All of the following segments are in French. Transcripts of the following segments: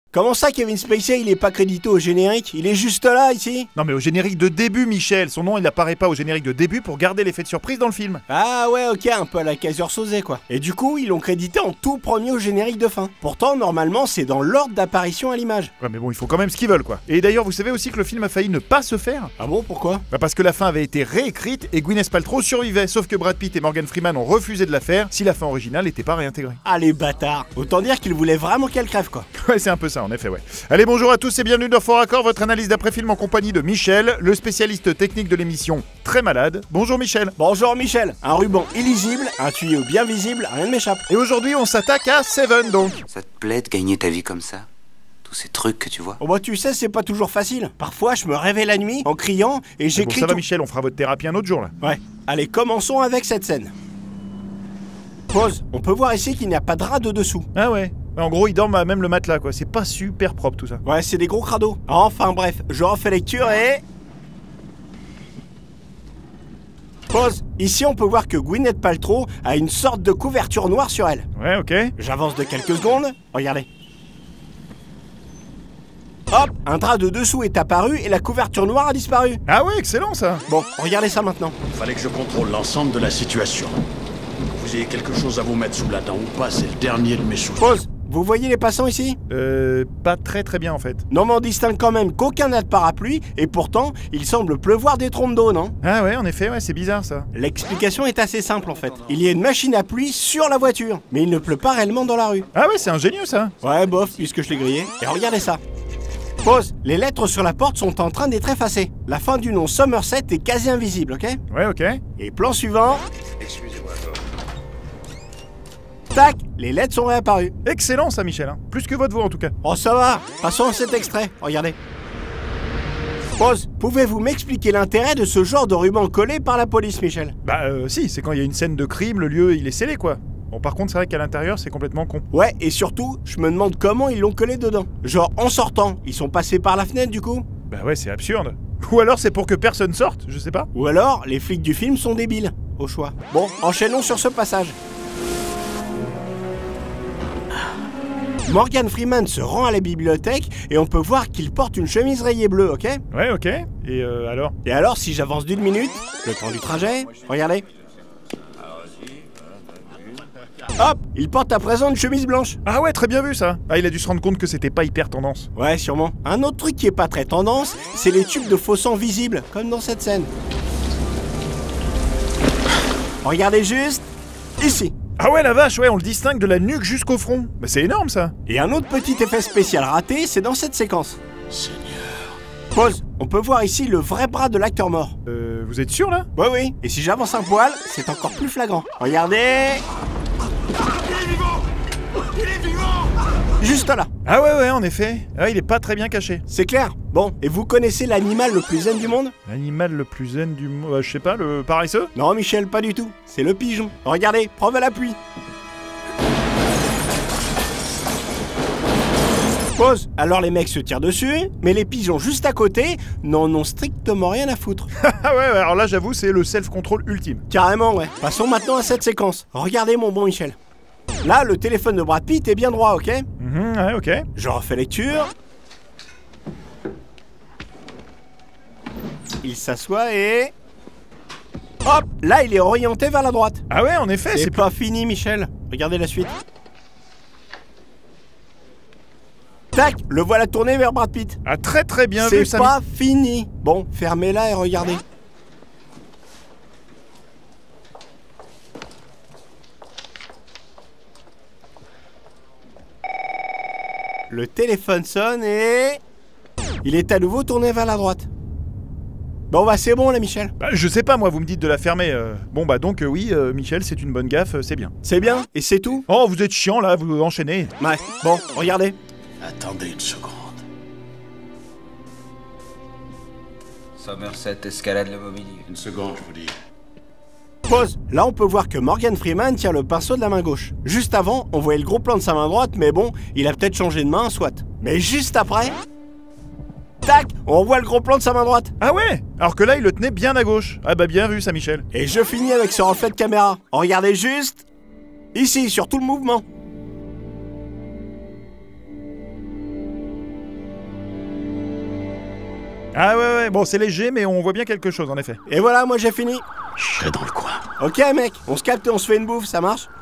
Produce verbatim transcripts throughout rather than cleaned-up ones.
Comment ça, Kevin Spacey, il est pas crédité au générique? Il est juste là, ici. Non mais au générique de début, Michel. Son nom, il apparaît pas au générique de début pour garder l'effet de surprise dans le film. Ah ouais, ok, un peu à la Kaiser Soze, quoi. Et du coup, ils l'ont crédité en tout premier au générique de fin. Pourtant, normalement, c'est dans l'ordre d'apparition à l'image. Ouais mais bon, il faut quand même ce qu'ils veulent, quoi. Et d'ailleurs, vous savez aussi que le film a failli ne pas se faire? Ah bon, pourquoi? Bah parce que la fin avait été réécrite et Gwyneth Paltrow survivait, sauf que Brad Pitt et Morgan Freeman ont refusé de la faire si la fin originale n'était pas réintégrée. Ah les bâtards. Autant dire qu'ils voulaient vraiment qu'elle crève, quoi. Ouais, c'est un peu ça, en effet, ouais. Allez, bonjour à tous et bienvenue dans Fort Accord, votre analyse d'après-film en compagnie de Michel, le spécialiste technique de l'émission Très Malade. Bonjour Michel. Bonjour Michel. Un ruban illisible, un tuyau bien visible, rien ne m'échappe. Et aujourd'hui, on s'attaque à Seven, donc. Ça te plaît de gagner ta vie comme ça? Tous ces trucs que tu vois? Oh bah tu sais, c'est pas toujours facile. Parfois, je me réveille la nuit en criant et Bon, j'écris ça va tout... Michel, on fera votre thérapie un autre jour, là. Ouais. Allez, commençons avec cette scène. Pause. On peut voir ici qu'il n'y a pas de drap de dessous. Ah ouais. En gros, il dorment à même le matelas, quoi. C'est pas super propre, tout ça. Ouais, c'est des gros crados. Enfin bref, je refais lecture et... Pause. Ici, on peut voir que Gwyneth Paltrow a une sorte de couverture noire sur elle. Ouais, ok. J'avance de quelques secondes. Regardez. Hop, un drap de dessous est apparu et la couverture noire a disparu. Ah ouais, excellent, ça. Bon, regardez ça maintenant. Fallait que je contrôle l'ensemble de la situation. Vous ayez quelque chose à vous mettre sous la dent ou pas, c'est le dernier de mes soucis. Pause. Vous voyez les passants ici? Euh... Pas très très bien, en fait. Non mais on distingue quand même qu'aucun n'a de parapluie et pourtant, il semble pleuvoir des trompes d'eau, non? Ah ouais, en effet, ouais, c'est bizarre, ça. L'explication est assez simple en fait. Il y a une machine à pluie sur la voiture, mais il ne pleut pas réellement dans la rue. Ah ouais, c'est ingénieux, ça. Ouais, bof, puisque je l'ai grillé. Et regardez ça. Pause. Les lettres sur la porte sont en train d'être effacées. La fin du nom Somerset est quasi invisible, ok? Ouais, ok. Et plan suivant. Excusez-moi. Tac, les lettres sont réapparues. Excellent, ça, Michel. Hein. Plus que votre voix, en tout cas. Oh, ça va. Passons à cet extrait. Regardez. Pause. Pouvez-vous m'expliquer l'intérêt de ce genre de ruban collé par la police, Michel? Bah, euh, si, c'est quand il y a une scène de crime, le lieu, il est scellé, quoi. Bon, par contre, c'est vrai qu'à l'intérieur, c'est complètement con. Ouais, et surtout, je me demande comment ils l'ont collé dedans. Genre, en sortant, ils sont passés par la fenêtre, du coup? Bah ouais, c'est absurde. Ou alors c'est pour que personne sorte, je sais pas. Ou alors, les flics du film sont débiles, au choix. Bon, enchaînons sur ce passage. Morgan Freeman se rend à la bibliothèque et on peut voir qu'il porte une chemise rayée bleue, ok? Ouais, ok. Et euh, alors? Et alors, si j'avance d'une minute, le temps du trajet, regardez. Hop, il porte à présent une chemise blanche. Ah ouais, très bien vu, ça. Ah, il a dû se rendre compte que c'était pas hyper tendance. Ouais, sûrement. Un autre truc qui est pas très tendance, c'est les tubes de faux sang visibles, comme dans cette scène. Regardez juste, ici. Ah ouais, la vache, ouais, on le distingue de la nuque jusqu'au front. Bah c'est énorme, ça. Et un autre petit effet spécial raté, c'est dans cette séquence. Seigneur. Pause. On peut voir ici le vrai bras de l'acteur mort. Euh, vous êtes sûr, là? Oui, oui. Et si j'avance un poil, c'est encore plus flagrant. Regardez. Il est vivant! Il est vivant! Juste là. Ah ouais, ouais, en effet. Ah, il est pas très bien caché. C'est clair. Bon, et vous connaissez l'animal le plus zen du monde? L'animal le plus zen du monde... Euh, je sais pas, le paresseux? Non, Michel, pas du tout. C'est le pigeon. Regardez, preuve à l'appui. Pause. Alors les mecs se tirent dessus, mais les pigeons juste à côté n'en ont strictement rien à foutre. Ah ouais, alors là, j'avoue, c'est le self-control ultime. Carrément, ouais. Passons maintenant à cette séquence. Regardez mon bon Michel. Là, le téléphone de Brad Pitt est bien droit, ok? Mhm, ouais, ok. Je refais lecture. Il s'assoit et... Hop, là, il est orienté vers la droite. Ah ouais, en effet, C'est c'est... pas fini, Michel. Regardez la suite. Tac, le voilà tourné vers Brad Pitt. Ah, très très bien vu, C'est ça. pas fini. Bon, fermez-la et regardez. Le téléphone sonne et... Il est à nouveau tourné vers la droite. Bon bah c'est bon là, Michel. Bah, je sais pas, moi, vous me dites de la fermer. euh. Bon, bah donc, euh, oui, euh, Michel, c'est une bonne gaffe, euh, c'est bien. C'est bien? Et c'est tout? Oh, vous êtes chiant, là, vous enchaînez. Ouais. Bon, regardez. Attendez une seconde. Somerset escalade le mobilier. Une seconde, je vous dis. Pause. Là, on peut voir que Morgan Freeman tient le pinceau de la main gauche. Juste avant, on voyait le gros plan de sa main droite, mais bon, il a peut-être changé de main, soit. Mais juste après... Tac, on voit le gros plan de sa main droite. Ah ouais. Alors que là, il le tenait bien à gauche. Ah bah bien vu, ça, Michel. Et je finis avec ce reflet de caméra. Regardez juste... Ici, sur tout le mouvement. Ah ouais, ouais, bon, c'est léger, mais on voit bien quelque chose, en effet. Et voilà, moi j'ai fini. Je serai dans le coin. Ok mec, on se capte et on se fait une bouffe, ça marche?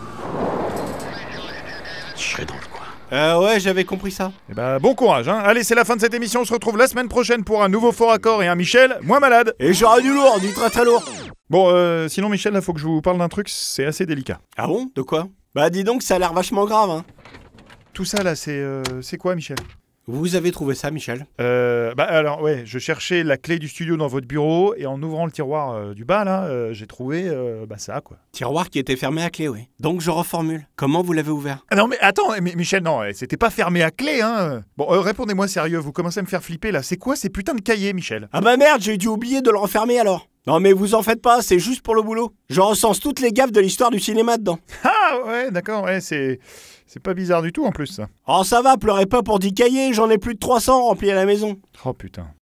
Je serai dans le coin. Euh ouais, j'avais compris ça. Eh bah, bon courage, hein. Allez, c'est la fin de cette émission, on se retrouve la semaine prochaine pour un nouveau Fort Accord et un Michel moins malade. Et j'aurai du lourd, du très très lourd. Bon, euh, sinon, Michel, là, faut que je vous parle d'un truc, c'est assez délicat. Ah bon? De quoi? Bah dis donc, ça a l'air vachement grave, hein. Tout ça, là, c'est euh, c'est quoi, Michel? Vous avez trouvé ça, Michel? Euh, bah alors ouais, je cherchais la clé du studio dans votre bureau et en ouvrant le tiroir euh, du bas là, euh, j'ai trouvé euh, bah ça quoi. Tiroir qui était fermé à clé, oui. Donc je reformule. Comment vous l'avez ouvert? Ah non mais attends, mais, Michel, non, c'était pas fermé à clé hein. Bon, euh, répondez-moi sérieux, vous commencez à me faire flipper là. C'est quoi ces putains de cahiers, Michel? Ah bah merde, j'ai dû oublier de le refermer alors. Non mais vous en faites pas, c'est juste pour le boulot. Je recense toutes les gaffes de l'histoire du cinéma dedans. Ah ouais, d'accord, ouais, c'est c'est pas bizarre du tout en plus ça. Oh ça va, pleurez pas pour dix cahiers, j'en ai plus de trois cents remplis à la maison. Oh putain.